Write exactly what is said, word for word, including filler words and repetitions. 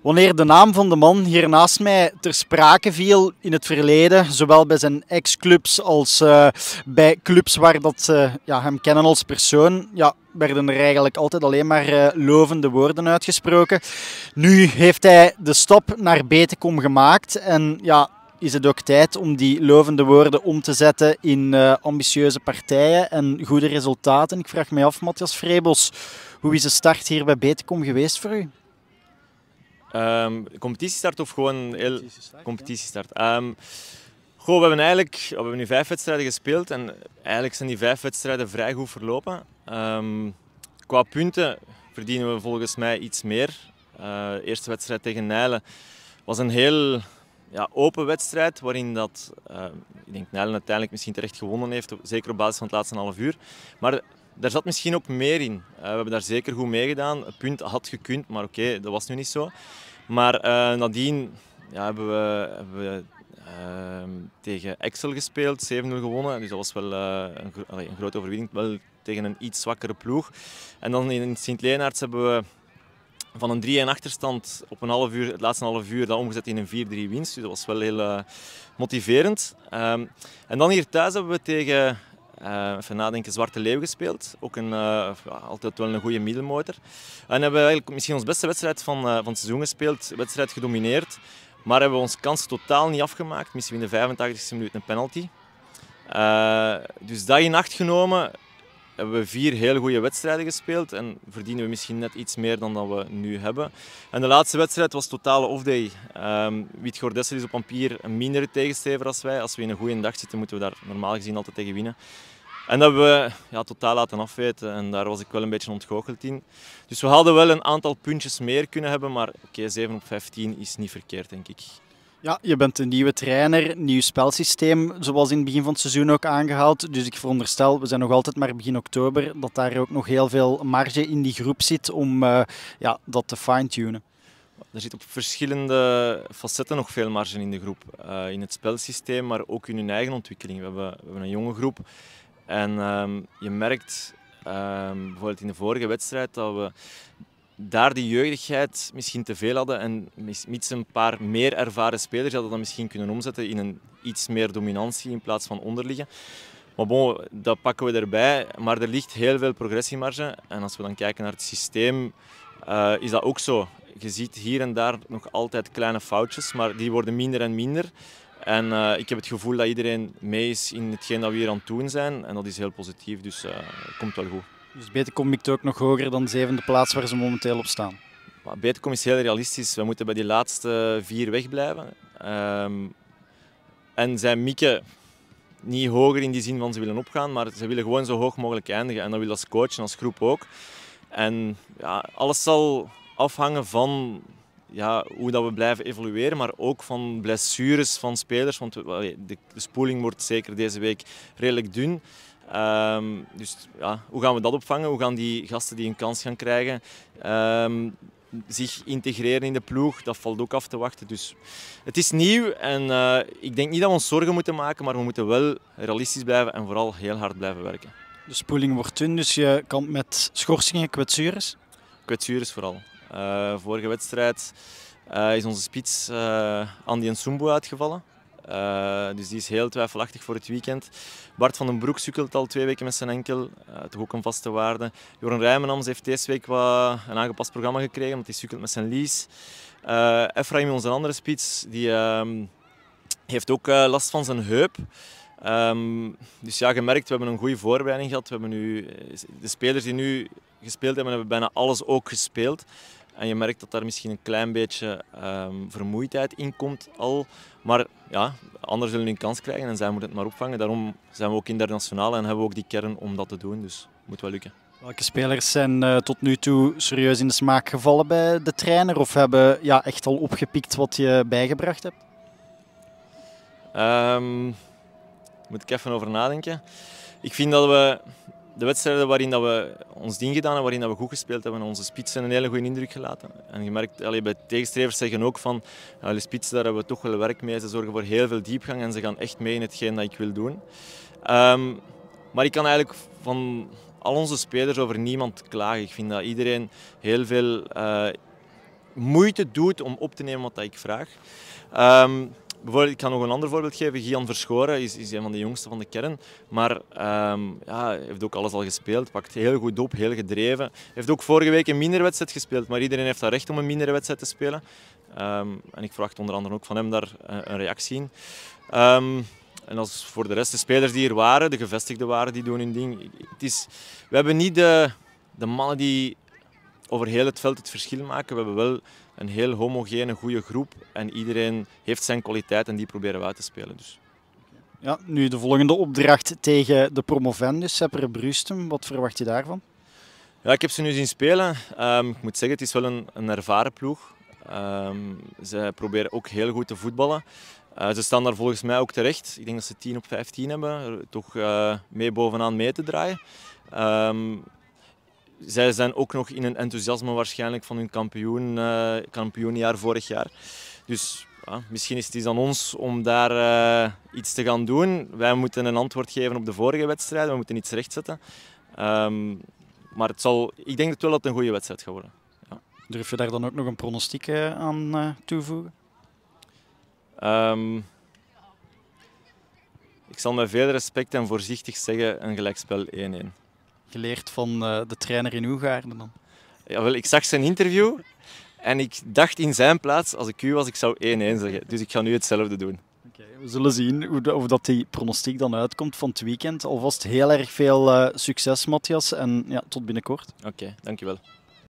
Wanneer de naam van de man hier naast mij ter sprake viel in het verleden, zowel bij zijn ex-clubs als uh, bij clubs waar dat, uh, ja, hem kennen als persoon, ja, werden er eigenlijk altijd alleen maar uh, lovende woorden uitgesproken. Nu heeft hij de stap naar Betekom gemaakt en ja, is het ook tijd om die lovende woorden om te zetten in uh, ambitieuze partijen en goede resultaten. Ik vraag me af, Matthias Frebos, hoe is de start hier bij Betekom geweest voor u? Um, competitiestart of gewoon een heel competitiestart? Um, goh, we hebben eigenlijk we hebben nu vijf wedstrijden gespeeld en eigenlijk zijn die vijf wedstrijden vrij goed verlopen. Um, qua punten verdienen we volgens mij iets meer. Uh, de eerste wedstrijd tegen Nijlen was een heel ja, open wedstrijd waarin dat, uh, ik denk Nijlen uiteindelijk misschien terecht gewonnen heeft, zeker op basis van het laatste half uur. Maar daar zat misschien ook meer in. Uh, we hebben daar zeker goed mee gedaan. Een punt had gekund, maar oké, okay, dat was nu niet zo. Maar uh, nadien ja, hebben we, hebben we uh, tegen Excel gespeeld, zeven nul gewonnen. Dus dat was wel uh, een, gro een grote overwinning, wel tegen een iets zwakkere ploeg. En dan in Sint-Lenaerts hebben we van een drie-een achterstand op een half uur, het laatste half uur dat omgezet in een vier drie winst. Dus dat was wel heel uh, motiverend. Um, en dan hier thuis hebben we tegen... Uh, even nadenken, Zwarte Leeuw gespeeld. Ook een, uh, ja, altijd wel een goede middelmotor. En hebben we eigenlijk misschien onze beste wedstrijd van, uh, van het seizoen gespeeld. Wedstrijd gedomineerd. Maar hebben we onze kans totaal niet afgemaakt. Misschien in de vijfentachtigste minuut een penalty. Uh, dus dat in acht genomen hebben we vier heel goede wedstrijden gespeeld. En verdienen we misschien net iets meer dan dat we nu hebben. En de laatste wedstrijd was totale off-day. Um, Wietgoordessel is op papier een mindere tegenstrever als wij. Als we in een goede dag zitten, moeten we daar normaal gezien altijd tegen winnen. En dat hebben we ja, totaal laten afweten en daar was ik wel een beetje ontgoocheld in. Dus we hadden wel een aantal puntjes meer kunnen hebben, maar oké, okay, zeven op vijftien is niet verkeerd, denk ik. Ja, je bent een nieuwe trainer, nieuw spelsysteem, zoals in het begin van het seizoen ook aangehaald. Dus ik veronderstel, we zijn nog altijd maar begin oktober, dat daar ook nog heel veel marge in die groep zit om uh, ja, dat te fine-tunen. Er zit op verschillende facetten nog veel marge in de groep. Uh, in het spelsysteem, maar ook in hun eigen ontwikkeling. We hebben, we hebben een jonge groep. En um, je merkt um, bijvoorbeeld in de vorige wedstrijd dat we daar de jeugdigheid misschien te veel hadden en mits een paar meer ervaren spelers hadden dat misschien kunnen omzetten in een iets meer dominantie in plaats van onderliggen. Maar bon, dat pakken we erbij, maar er ligt heel veel progressiemarge en als we dan kijken naar het systeem uh, is dat ook zo. Je ziet hier en daar nog altijd kleine foutjes, maar die worden minder en minder. En uh, ik heb het gevoel dat iedereen mee is in hetgeen dat we hier aan het doen zijn. En dat is heel positief, dus uh, het komt wel goed. Dus Betekom mikt ook nog hoger dan de zevende plaats waar ze momenteel op staan? Maar Betekom is heel realistisch. We moeten bij die laatste vier wegblijven. Um, en zij mikken niet hoger in die zin van ze willen opgaan, maar ze willen gewoon zo hoog mogelijk eindigen. En dat wil als coach en als groep ook. En ja, alles zal afhangen van... Ja, hoe dat we blijven evolueren, maar ook van blessures van spelers. Want de, de spoeling wordt zeker deze week redelijk dun. Um, dus ja, hoe gaan we dat opvangen? Hoe gaan die gasten die een kans gaan krijgen um, zich integreren in de ploeg? Dat valt ook af te wachten. Dus het is nieuw en uh, ik denk niet dat we ons zorgen moeten maken, maar we moeten wel realistisch blijven en vooral heel hard blijven werken. De spoeling wordt dun, dus je kan met schorsingen, kwetsures? Kwetsures vooral. Uh, vorige wedstrijd uh, is onze spits uh, Andy Nsumbu uitgevallen. Uh, dus die is heel twijfelachtig voor het weekend. Bart van den Broek sukkelt al twee weken met zijn enkel. Uh, toch ook een vaste waarde. Joran Rijmenams heeft deze week wat een aangepast programma gekregen, want hij sukkelt met zijn lies. Uh, Efraim, onze andere spits, die uh, heeft ook uh, last van zijn heup. Um, dus ja, gemerkt, we hebben een goede voorbereiding gehad. We hebben nu, de spelers die nu gespeeld hebben, hebben bijna alles ook gespeeld. En je merkt dat daar misschien een klein beetje um, vermoeidheid in komt al. Maar ja, anderen zullen hun kans krijgen en zij moeten het maar opvangen. Daarom zijn we ook internationaal en hebben we ook die kern om dat te doen. Dus het moet wel lukken. Welke spelers zijn uh, tot nu toe serieus in de smaak gevallen bij de trainer? Of hebben ja, echt al opgepikt wat je bijgebracht hebt? Um, moet ik even over nadenken. Ik vind dat we de wedstrijden waarin dat we ons ding gedaan hebben, waarin dat we goed gespeeld hebben, onze spitsen een hele goede indruk gelaten. En je merkt, allee, bij tegenstrevers zeggen ook van, de spitsen daar hebben we toch wel werk mee. Ze zorgen voor heel veel diepgang en ze gaan echt mee in hetgeen dat ik wil doen. Um, maar ik kan eigenlijk van al onze spelers over niemand klagen. Ik vind dat iedereen heel veel uh, moeite doet om op te nemen wat ik vraag. Um, bijvoorbeeld, ik kan nog een ander voorbeeld geven. Gian Verschoren is, is een van de jongsten van de kern. Maar um, ja, heeft ook alles al gespeeld. Pakt heel goed op, heel gedreven. Heeft ook vorige week een minderwedstrijd gespeeld. Maar iedereen heeft dat recht om een minderwedstrijd te spelen. Um, en ik verwacht onder andere ook van hem daar een, een reactie in. Um, en als voor de rest, de spelers die hier waren, de gevestigde waren, die doen hun ding. Het is, we hebben niet de, de mannen die over heel het veld het verschil maken. We hebben wel een heel homogene, goede groep. En iedereen heeft zijn kwaliteit en die proberen we uit te spelen. Dus. Ja, nu de volgende opdracht tegen de promovendus, Seppere Bruustum. Wat verwacht je daarvan? Ja, ik heb ze nu zien spelen. Um, ik moet zeggen, het is wel een, een ervaren ploeg. Um, ze proberen ook heel goed te voetballen. Uh, ze staan daar volgens mij ook terecht. Ik denk dat ze tien op vijftien hebben. Toch uh, mee bovenaan mee te draaien. Um, zij zijn ook nog in een enthousiasme waarschijnlijk van hun kampioen, uh, kampioenjaar vorig jaar. Dus ja, misschien is het iets aan ons om daar uh, iets te gaan doen. Wij moeten een antwoord geven op de vorige wedstrijden. We moeten iets rechtzetten. Um, maar het zal, ik denk wel dat het een goede wedstrijd gaat worden. Ja. Durf je daar dan ook nog een pronostiek uh, aan uh, toevoegen? Um, ik zal met veel respect en voorzichtig zeggen een gelijkspel één-één. Geleerd van uh, de trainer in Hoegaarden dan? Ja, wel, ik zag zijn interview en ik dacht in zijn plaats, als ik u was, ik zou één-één zeggen. Dus ik ga nu hetzelfde doen. Okay, we zullen zien hoe de, of dat die pronostiek dan uitkomt van het weekend. Alvast heel erg veel uh, succes, Matthias. En ja, tot binnenkort. Oké, okay, dankjewel.